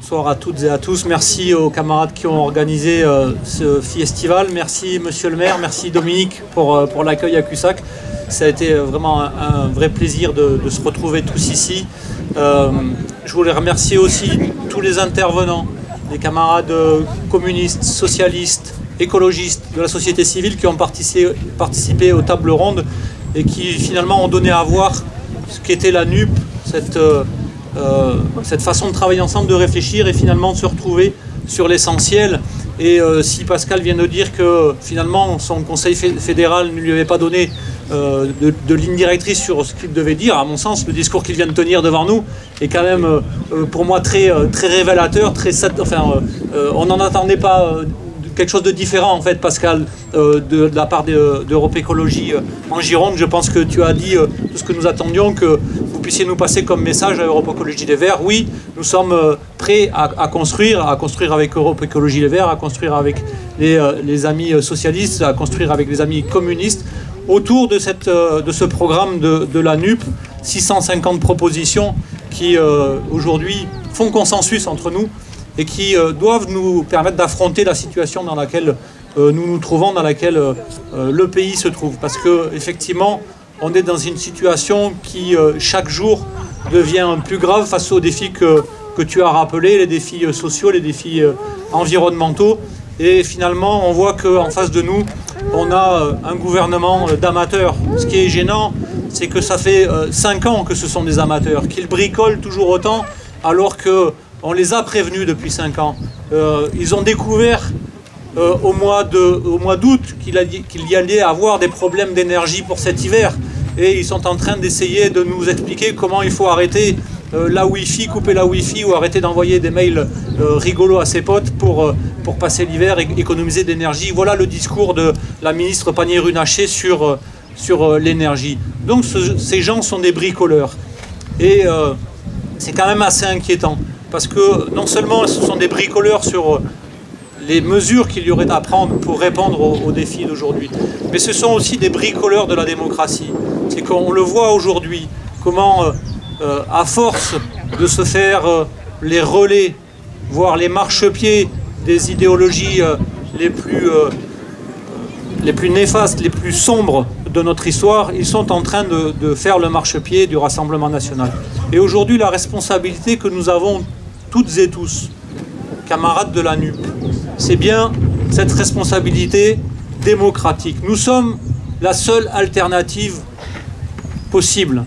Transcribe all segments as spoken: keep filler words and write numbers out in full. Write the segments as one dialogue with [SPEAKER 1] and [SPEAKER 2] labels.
[SPEAKER 1] Bonsoir à toutes et à tous. Merci aux camarades qui ont organisé euh, ce festival. Merci Monsieur le maire, merci Dominique pour, euh, pour l'accueil à Cussac. Ça a été vraiment un, un vrai plaisir de, de se retrouver tous ici. Euh, je voulais remercier aussi tous les intervenants, les camarades communistes, socialistes, écologistes de la société civile qui ont participé, participé aux tables rondes et qui finalement ont donné à voir ce qu'était la N U P, cette... Euh, Euh, cette façon de travailler ensemble, de réfléchir et finalement de se retrouver sur l'essentiel. Et euh, si Pascal vient de dire que finalement son conseil fédéral ne lui avait pas donné euh, de, de ligne directrice sur ce qu'il devait dire, à mon sens, le discours qu'il vient de tenir devant nous est quand même euh, pour moi très, très révélateur, très, enfin, euh, on n'en attendait pas euh, quelque chose de différent en fait, Pascal, euh, de, de la part d'Europe Écologie euh, en Gironde. Je pense que tu as dit euh, tout ce que nous attendions, que vous puissiez nous passer comme message à Europe Écologie Les Verts. Oui, nous sommes euh, prêts à, à construire, à construire avec Europe Écologie Les Verts, à construire avec les, euh, les amis socialistes, à construire avec les amis communistes, autour de, cette, euh, de ce programme de, de la N U P, six cent cinquante propositions qui euh, aujourd'hui font consensus entre nous et qui euh, doivent nous permettre d'affronter la situation dans laquelle euh, nous nous trouvons, dans laquelle euh, le pays se trouve. Parce qu'effectivement, on est dans une situation qui, euh, chaque jour, devient plus grave face aux défis que, que tu as rappelés, les défis euh, sociaux, les défis euh, environnementaux. Et finalement, on voit qu'en face de nous, on a euh, un gouvernement euh, d'amateurs. Ce qui est gênant, c'est que ça fait euh, cinq ans que ce sont des amateurs, qu'ils bricolent toujours autant, alors que on les a prévenus depuis cinq ans. Euh, ils ont découvert euh, au mois d'août qu'il qu'il y allait avoir des problèmes d'énergie pour cet hiver. Et ils sont en train d'essayer de nous expliquer comment il faut arrêter euh, la Wi-Fi, couper la Wi-Fi ou arrêter d'envoyer des mails euh, rigolos à ses potes pour, euh, pour passer l'hiver et économiser d'énergie. Voilà le discours de la ministre Pannier-Runacher sur, euh, sur euh, l'énergie. Donc ce, ces gens sont des bricoleurs. Et euh, c'est quand même assez inquiétant. Parce que non seulement ce sont des bricoleurs sur les mesures qu'il y aurait à prendre pour répondre aux, aux défis d'aujourd'hui, mais ce sont aussi des bricoleurs de la démocratie. C'est qu'on le voit aujourd'hui, comment euh, à force de se faire euh, les relais, voire les marchepieds des idéologies euh, les plus, euh, les plus néfastes, les plus sombres de notre histoire, ils sont en train de, de faire le marchepied du Rassemblement national. Et aujourd'hui, la responsabilité que nous avons toutes et tous, camarades de la N U P, c'est bien cette responsabilité démocratique. Nous sommes la seule alternative possible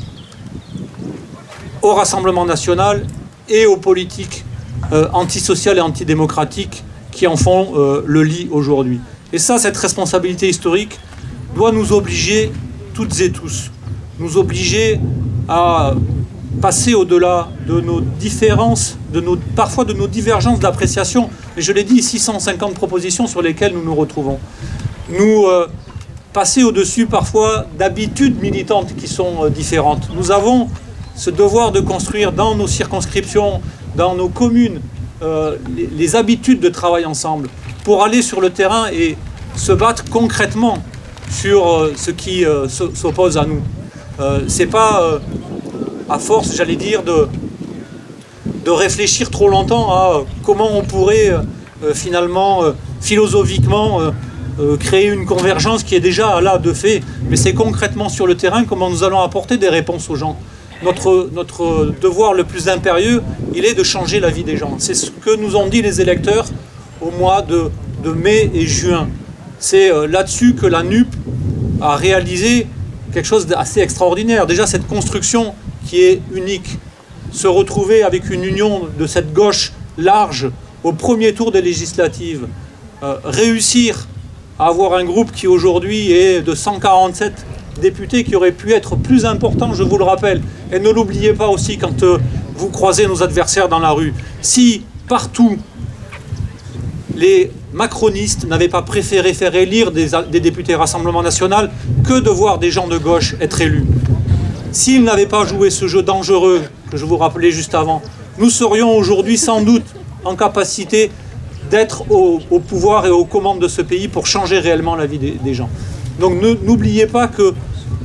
[SPEAKER 1] au Rassemblement national et aux politiques euh, antisociales et antidémocratiques qui en font euh, le lit aujourd'hui. Et ça, cette responsabilité historique doit nous obliger toutes et tous, nous obliger à passer au-delà de nos différences, de nos, parfois de nos divergences d'appréciation. Mais je l'ai dit, six cent cinquante propositions sur lesquelles nous nous retrouvons. Nous euh, passer au-dessus parfois d'habitudes militantes qui sont euh, différentes. Nous avons ce devoir de construire dans nos circonscriptions, dans nos communes, euh, les, les habitudes de travail ensemble pour aller sur le terrain et se battre concrètement sur euh, ce qui euh, s'oppose à nous. Euh, c'est pas... Euh, à force, j'allais dire, de, de réfléchir trop longtemps à comment on pourrait euh, finalement, euh, philosophiquement, euh, euh, créer une convergence qui est déjà là de fait, mais c'est concrètement sur le terrain comment nous allons apporter des réponses aux gens. Notre, notre devoir le plus impérieux, il est de changer la vie des gens. C'est ce que nous ont dit les électeurs au mois de, de mai et juin. C'est euh, là-dessus que la N U P a réalisé quelque chose d'assez extraordinaire. Déjà, cette construction qui est unique, se retrouver avec une union de cette gauche large au premier tour des législatives, euh, réussir à avoir un groupe qui aujourd'hui est de cent quarante-sept députés, qui aurait pu être plus important, je vous le rappelle. Et ne l'oubliez pas aussi quand euh, vous croisez nos adversaires dans la rue. Si partout les macronistes n'avaient pas préféré faire élire des, des députés Rassemblement national que de voir des gens de gauche être élus, s'ils n'avaient pas joué ce jeu dangereux que je vous rappelais juste avant, nous serions aujourd'hui sans doute en capacité d'être au, au pouvoir et aux commandes de ce pays pour changer réellement la vie des, des gens. Donc n'oubliez pas que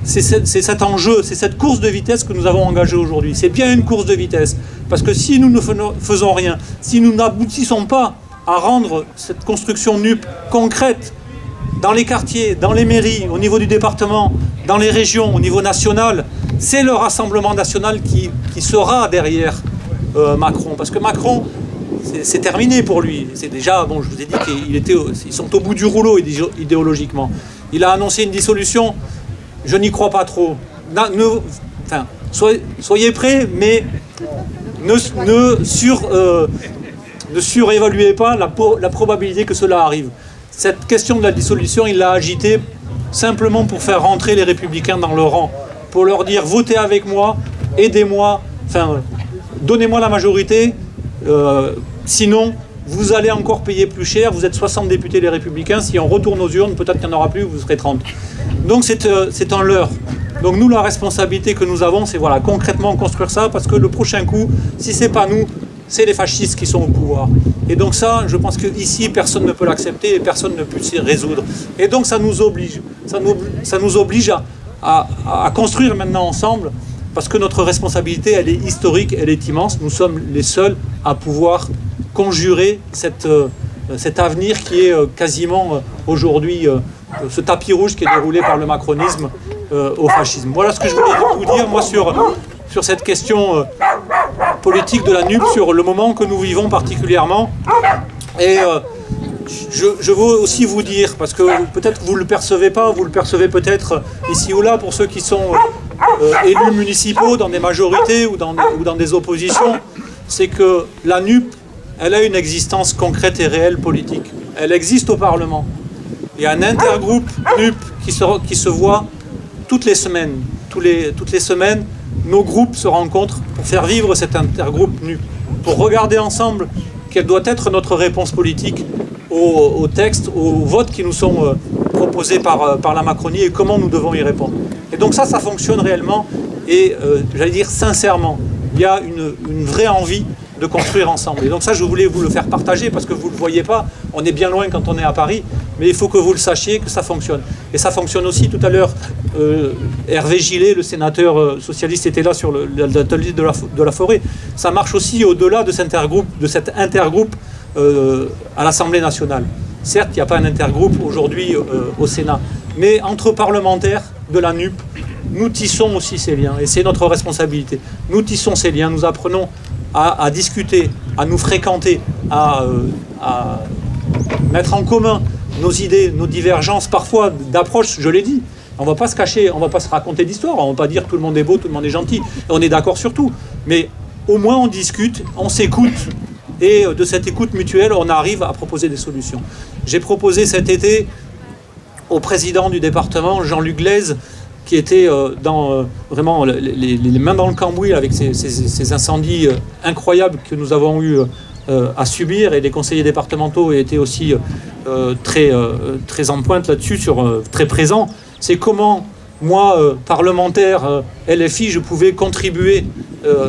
[SPEAKER 1] c'est cet enjeu, c'est cette course de vitesse que nous avons engagée aujourd'hui. C'est bien une course de vitesse, parce que si nous ne faisons rien, si nous n'aboutissons pas à rendre cette construction N U P concrète dans les quartiers, dans les mairies, au niveau du département, dans les régions, au niveau national, c'est le Rassemblement national qui, qui sera derrière euh, Macron. Parce que Macron, c'est terminé pour lui. C'est déjà, bon, je vous ai dit qu'ils étaient, ils sont au bout du rouleau idéologiquement. Il a annoncé une dissolution. Je n'y crois pas trop. Ne, enfin, soyez, soyez prêts, mais ne, ne, sur, euh, ne surévaluez pas la, la probabilité que cela arrive. Cette question de la dissolution, il l'a agitée simplement pour faire rentrer les Républicains dans le rang, pour leur dire votez avec moi, aidez-moi, enfin, donnez-moi la majorité, euh, sinon vous allez encore payer plus cher. Vous êtes soixante députés les Républicains, si on retourne aux urnes, peut-être qu'il n'y en aura plus, vous serez trente. Donc c'est euh, un leurre. Donc nous, la responsabilité que nous avons, c'est voilà, concrètement construire ça, parce que le prochain coup, si ce n'est pas nous, c'est les fascistes qui sont au pouvoir. Et donc ça, je pense qu'ici, personne ne peut l'accepter et personne ne peut s'y résoudre. Et donc ça nous oblige, ça nous, ça nous oblige à, à, à construire maintenant ensemble, parce que notre responsabilité, elle est historique, elle est immense. Nous sommes les seuls à pouvoir conjurer cette, euh, cet avenir qui est euh, quasiment euh, aujourd'hui euh, ce tapis rouge qui est déroulé par le macronisme euh, au fascisme. Voilà ce que je voulais vous dire, moi, sur, sur cette question euh, politique de la N U P, sur le moment que nous vivons particulièrement. Et euh, je, je veux aussi vous dire, parce que peut-être vous ne le percevez pas, vous le percevez peut-être ici ou là, pour ceux qui sont euh, élus municipaux dans des majorités ou dans, ou dans des oppositions, c'est que la N U P, elle a une existence concrète et réelle politique. Elle existe au Parlement. Il y a un intergroupe N U P qui se, qui se voit toutes les semaines. Tous les, toutes les semaines, nos groupes se rencontrent pour faire vivre cet intergroupe N U P, pour regarder ensemble quelle doit être notre réponse politique aux, aux textes, aux votes qui nous sont euh, proposés par, euh, par la Macronie et comment nous devons y répondre. Et donc ça, ça fonctionne réellement et, euh, j'allais dire sincèrement, il y a une, une vraie envie de construire ensemble. Et donc ça, je voulais vous le faire partager parce que vous ne le voyez pas, on est bien loin quand on est à Paris, mais il faut que vous le sachiez, que ça fonctionne. Et ça fonctionne aussi. Tout à l'heure, euh, Hervé Gillet, le sénateur euh, socialiste, était là sur l'atelier de la, de la forêt. Ça marche aussi au-delà de cet intergroupe, de cet intergroupe euh, à l'Assemblée nationale. Certes, il n'y a pas un intergroupe aujourd'hui euh, au Sénat, mais entre parlementaires de la N U P, nous tissons aussi ces liens, et c'est notre responsabilité. Nous tissons ces liens, nous apprenons à, à discuter, à nous fréquenter, à, euh, à mettre en commun nos idées, nos divergences, parfois d'approche, je l'ai dit. On ne va pas se cacher, on ne va pas se raconter d'histoire, on ne va pas dire tout le monde est beau, tout le monde est gentil, on est d'accord sur tout. Mais au moins on discute, on s'écoute, et de cette écoute mutuelle, on arrive à proposer des solutions. J'ai proposé cet été au président du département, Jean-Luc Glaise, qui était euh, dans, euh, vraiment les, les, les mains dans le cambouis avec ces, ces, ces incendies euh, incroyables que nous avons eu euh, à subir, et les conseillers départementaux étaient aussi euh, très, euh, très en pointe là-dessus, euh, très présents. C'est comment, moi, euh, parlementaire euh, L F I, je pouvais contribuer euh,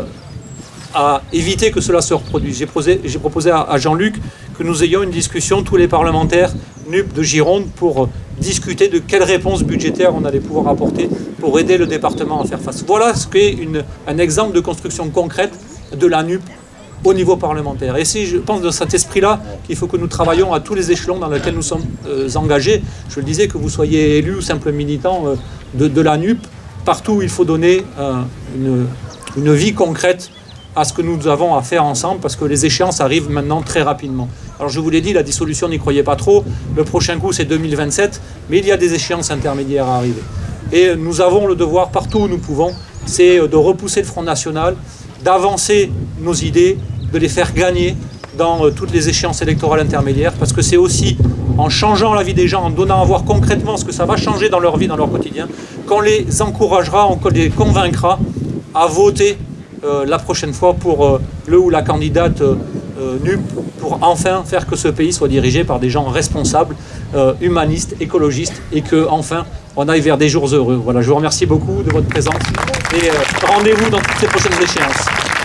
[SPEAKER 1] à éviter que cela se reproduise. J'ai proposé, j'ai proposé à, à Jean-Luc que nous ayons une discussion, tous les parlementaires N U P de Gironde, pour euh, discuter de quelles réponses budgétaires on allait pouvoir apporter pour aider le département à faire face. Voilà ce qu'est un exemple de construction concrète de la N U P au niveau parlementaire. Et c'est, je pense, dans cet esprit-là qu'il faut que nous travaillions à tous les échelons dans lesquels nous sommes euh, engagés. Je le disais, que vous soyez élu ou simple militant euh, de, de la N U P, partout il faut donner euh, une, une vie concrète à ce que nous avons à faire ensemble, parce que les échéances arrivent maintenant très rapidement. Alors je vous l'ai dit, la dissolution, n'y croyez pas trop. Le prochain coup, c'est deux mille vingt-sept, mais il y a des échéances intermédiaires à arriver. Et nous avons le devoir, partout où nous pouvons, c'est de repousser le Front National, d'avancer nos idées, de les faire gagner dans toutes les échéances électorales intermédiaires, parce que c'est aussi en changeant la vie des gens, en donnant à voir concrètement ce que ça va changer dans leur vie, dans leur quotidien, qu'on les encouragera, qu'on les convaincra à voter euh, la prochaine fois pour euh, le ou la candidate euh, N U P, pour enfin faire que ce pays soit dirigé par des gens responsables, euh, humanistes, écologistes, et que enfin on aille vers des jours heureux. Voilà, je vous remercie beaucoup de votre présence et euh, rendez-vous dans toutes ces prochaines échéances.